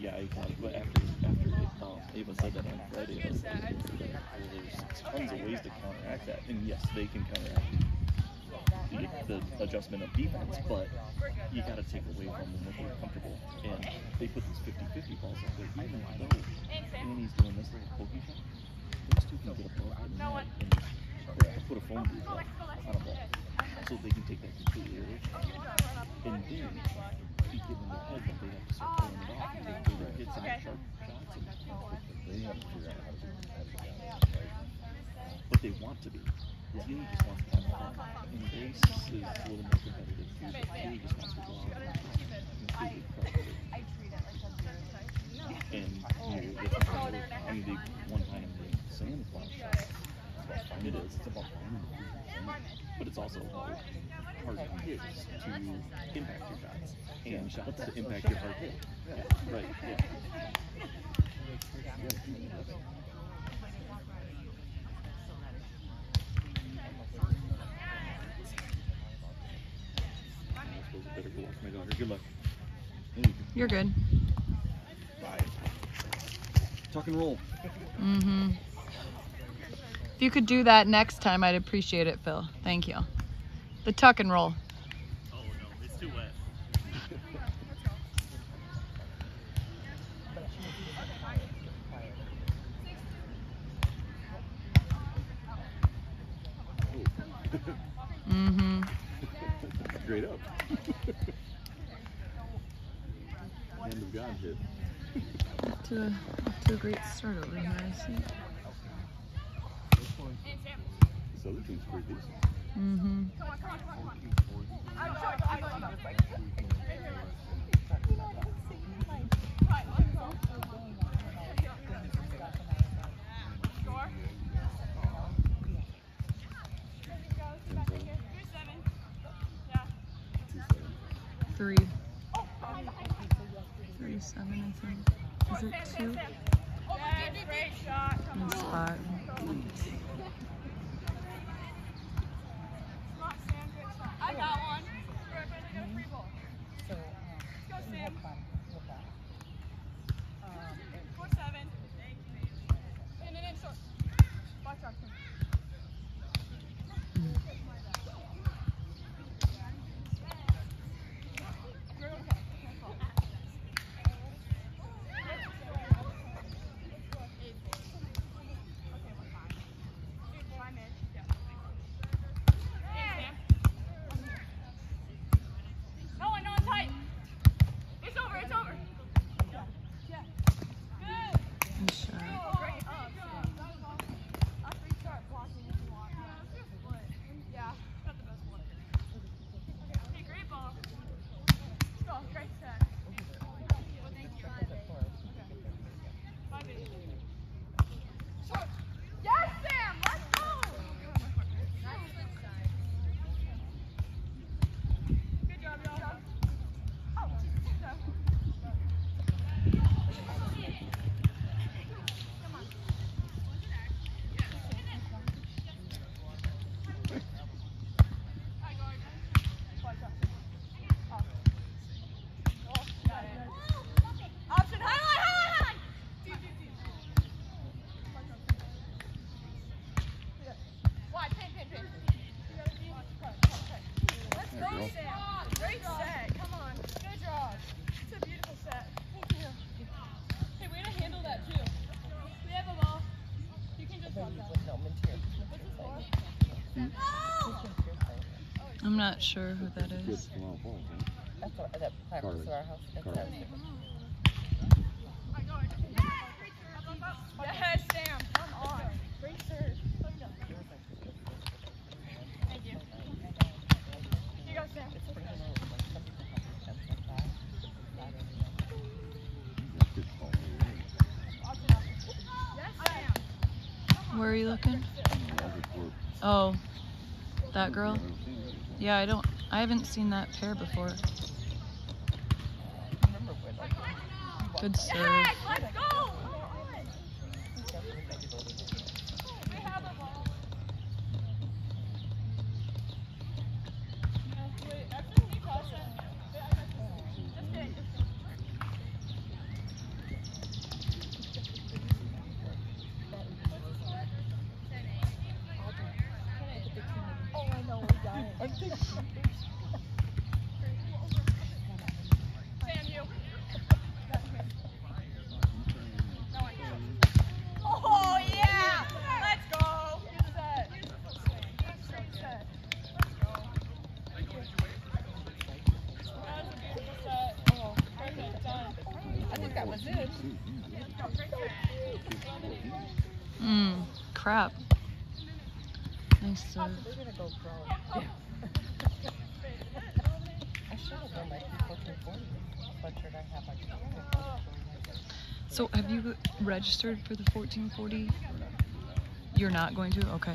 yeah, but after Ava said that on Friday, I was like, well, there's tons of ways to counteract that. And yes, they can counteract the adjustment of defense, but you got to take away from them what they're comfortable. And they put these 50-50 balls up there, even though Annie's doing this little pokey shot, those two can get a ball and put a phone booth on a ball. So they can take that completely away from them. And then keep getting in their head that they have to start pulling it off and take bigger hits and sharp shots. And they have to figure out how to do that. But they want to be. Team just wants to have fun. And Grace is a little more competitive too, but he just wants to go out and completely crush it. And the one time the sand flash shot, it is. It's about finding the but it's also about hard hits to impact your shots and shots to impact your hard hit. Yeah, right. Yeah. Better go watch my daughter. Good luck. You're good. Bye. Tuck and roll. Mm-hmm. If you could do that next time, I'd appreciate it, Phil. Thank you. The tuck and roll. Oh no, it's too wet. Mm-hmm. Straight up. Hand of God hit. Off to a great start over here, I see. This other team's pretty decent. Mm-hmm. Three. 3-7, I think. Is it 2? Great shot. And spot. I got one. Free ball. Let's go, Sam. 4-7. In. Short. Watch out. Great set. Come on. Good job. It's a beautiful set. Thank you. Hey, way to handle that too. We have a ball. You can just walk out. What's this for? I'm not sure who that is. That's that close to our house. Yes, Sam. Come on. Great serve. Thank you. Here you go, Sam. Where are you looking? Oh, that girl? Yeah, I haven't seen that pair before. Good serve. Yes, let's go! We have a ball. Wait, actually, can you pass that? Just kidding. was it. Crap. Nice serve. We're gonna go pro. Yeah. I should have done my 1440 sweatshirt I have like. So have you registered for the 1440? You're not going to? Okay.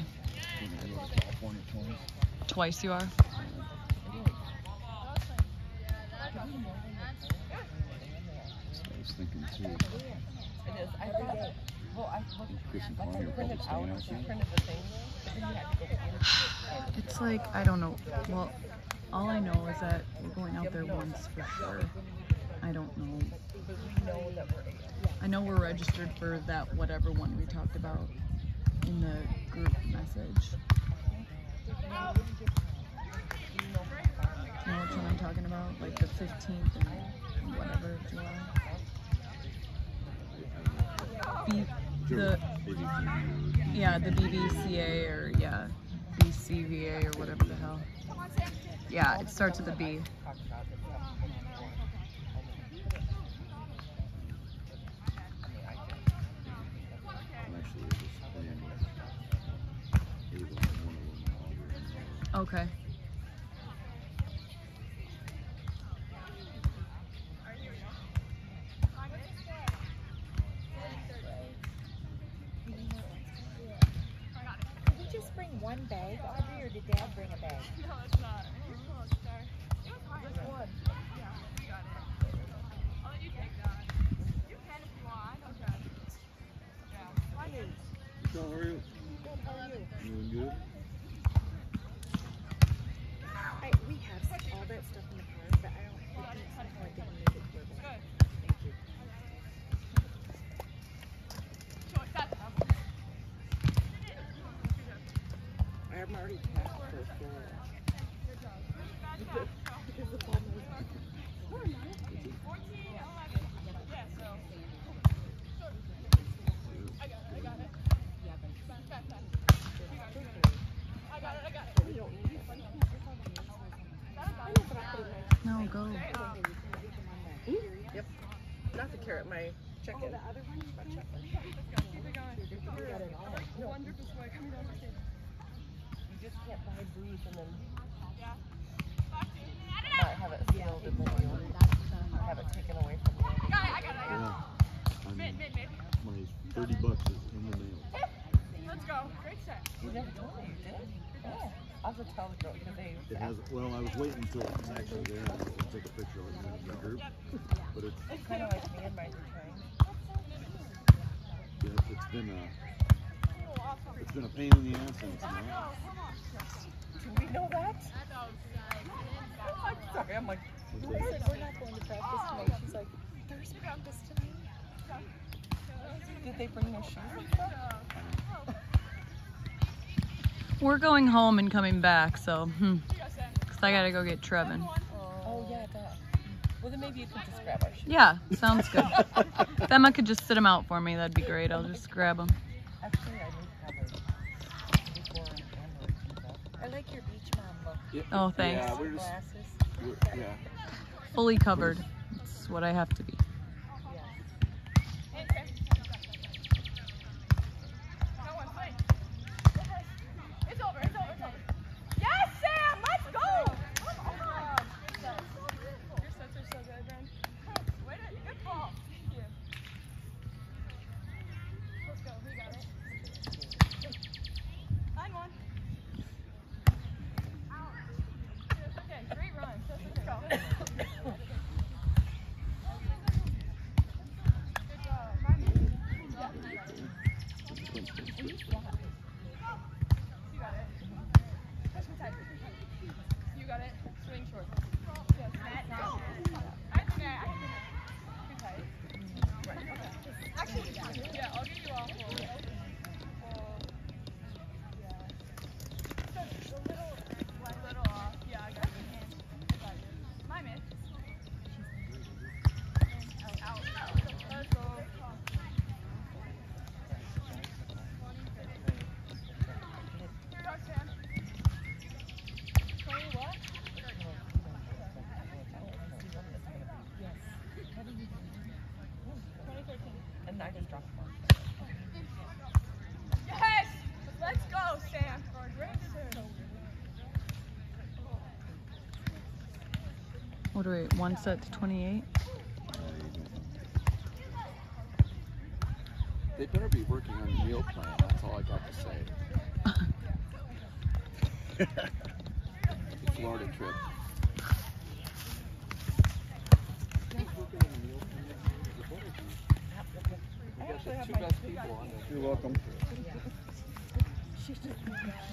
Twice you are? I was thinking too. It is. I thought. Well, I looked. Chris and Once I Connie are printed both out, staying out she there. printed the thing, but then you had to go into it. It's like, I don't know. Well, all I know is that we're going out there once for sure. I don't know. But we know that we're. I know we're registered for that whatever one we talked about in the group message. Do you know which one I'm talking about? Like the 15th and whatever of July. Yeah, the BVCA or yeah, BCVA or whatever the hell. Yeah, it starts with a B. Okay. Did we just bring one bag, Audrey, or did Dad bring a bag? No, it's not. Just one. Yeah, we got it. I'll let you take that. You can if you want. Okay. Yeah. Hi, Nate. How are you? Good, how are you? Doing good? We have all that stuff in the car, but I don't think it's something like they can make it for us. Good. Thank you. Sure, that's I'm already packed for Florida. Because the problem is 14, 11. Yeah, so. I got it. Back. I got it. we don't need it. No, go. Yep. Not the carrot, my chicken. Oh, the other one? My chicken. Wonderful way coming down the stairs. You just can't buy booze and then Yeah. not have it sealed and then you have it taken away from you. I got it. Yeah. Mid. My $30 is in the mail. Let's go. Great set. You never told me you did? Oh. I'll have to tell the girl because they. It has, well, I was waiting until it's actually there and I'll take a picture of it in the group. But it's, It's kind of like me and my return. yeah, it's been a pain in the ass and it's not. Do we know that? I'm sorry. I'm like. I said, we're not going to practice tonight. She's like, there's practice tonight. Did they bring their shoes and stuff? We're going home and coming back, so, because I gotta go get Trevin. Oh yeah, that. Well then maybe you could just grab our shoes. Yeah, sounds good. If Emma could just sit them out for me, that'd be great. I'll just grab them. Actually, I need covered before Emily comes up. I like your beach mom look. Oh, thanks. Yeah, we're just, Glasses. yeah. Fully covered. It's what I have to be. It's over. Yes, Sam, let's go! Come on. Your sets are so good, Ben. Good ball. Thank you. Let's go. We got it. Line one. It's okay. Great run. Let's go. What are we, one set to 28? They better be working on the meal plan, that's all I got to say. The Florida trip. We got the two best people on there. You're welcome. She's just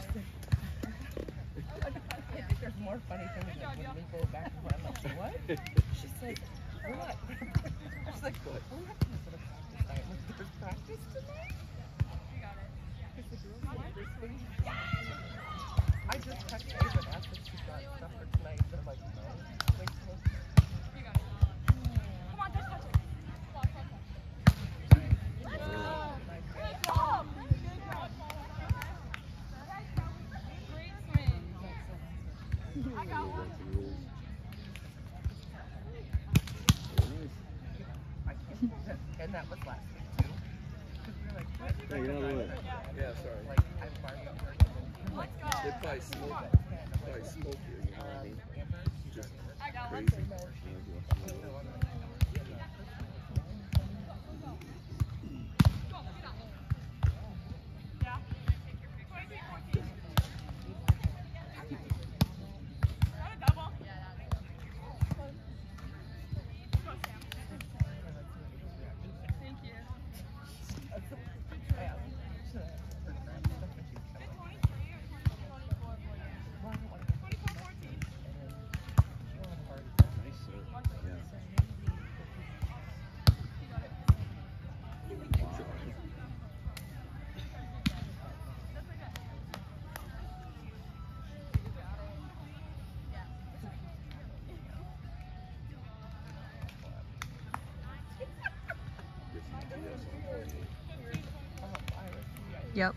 I think there's more funny things than when we go back and forth. I'm like, what? She said, we're not. I was like, what? We're not going to put a practice night. There's practice tonight? I just texted her and asked if she got stuff for tonight. And I'm like, no. Wait till Come on, touch it. Let's go. Good job. Great swing. I got one. and that was last week too. Because we were like, what? Hey, get out of the way. Yeah, sorry. Like, I'm Barbie at work. And like, They probably smoke here, you know what I mean? Just I got one. crazy. Yeah. 23-14. Got a double. Go, Sam. Thank you. Yep.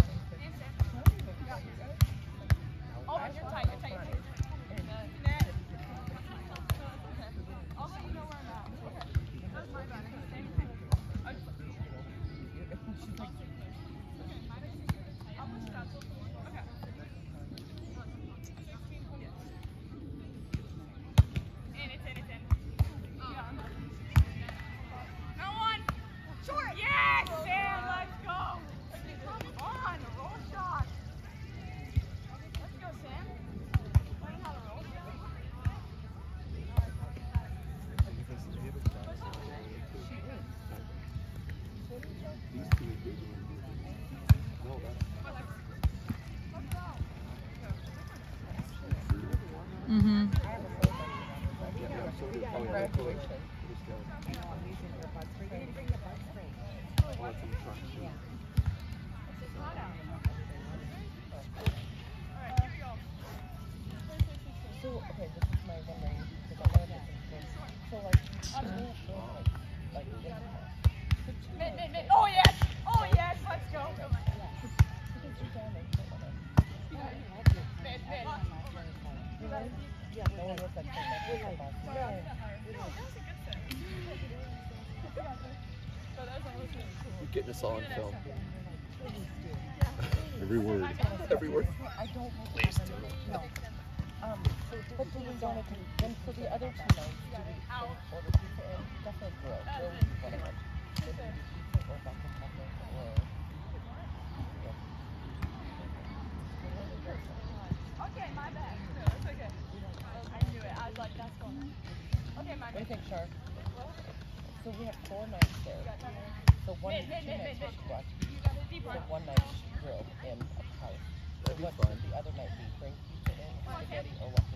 Oh, you're tight, you're tight. Net. I'll let you know where I'm at. Okay. That's my bad. Same thing. I'll push that. Okay. 16, it's in. Yeah. No one. Short. Yes, Sam, let's go. Come on, roll shot. Let's go, Sam. Learn how to roll shot. Mm-hmm. Graduation. So, okay, this is my wondering, because I want to do things. So, like, Mid. Oh, yes. Oh, yes. Let's go. Mid. Yeah, no one was like, You're getting us all on film. Every word. Every word. I don't know. Please do. No. But do we want to do, then for the other 2 nights, do we order pizza in? Definitely grill. Grill whatever. Maybe pizza or bucket chocolate or... Okay, my bad. No, it's okay. I knew it. I was like, that's going. Okay, my What do you bad. think, Char? So we have 4 nights there. So 2 nights watch. So 1 night grill in a house. So That'd be what fun. should the other night be? Bring pizza in, spaghetti, or what?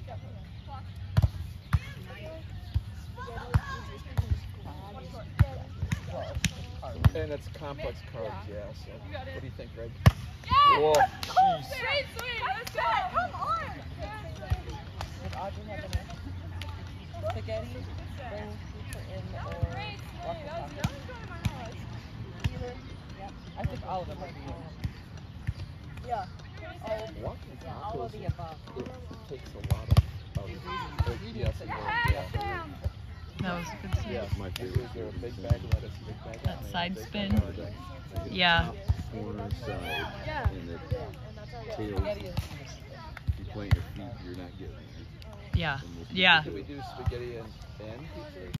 Well, it's carbs. And it's complex carbs, yeah. So, what do you think, Greg? Yeah! Whoa, Let's go! jeez. Straight swing! Let's go! Come on! Would Audrey have any spaghetti? Bring pizza in or Great swing! walk That was going to my knowledge. I think all of them are being. Yeah. Walking All of tacos, the above. it takes a lot of yes and no. Hey, Sam! That was a good swing. Yeah, My is favorite. there a big bag of lettuce, big bag of That onions, side big spin. bag of garlic? Yeah. Corner side Yeah. and the tails. Spaghetti is You plant your feet, you're not getting there. Yeah. And most Yeah. Can we do spaghetti and pizza?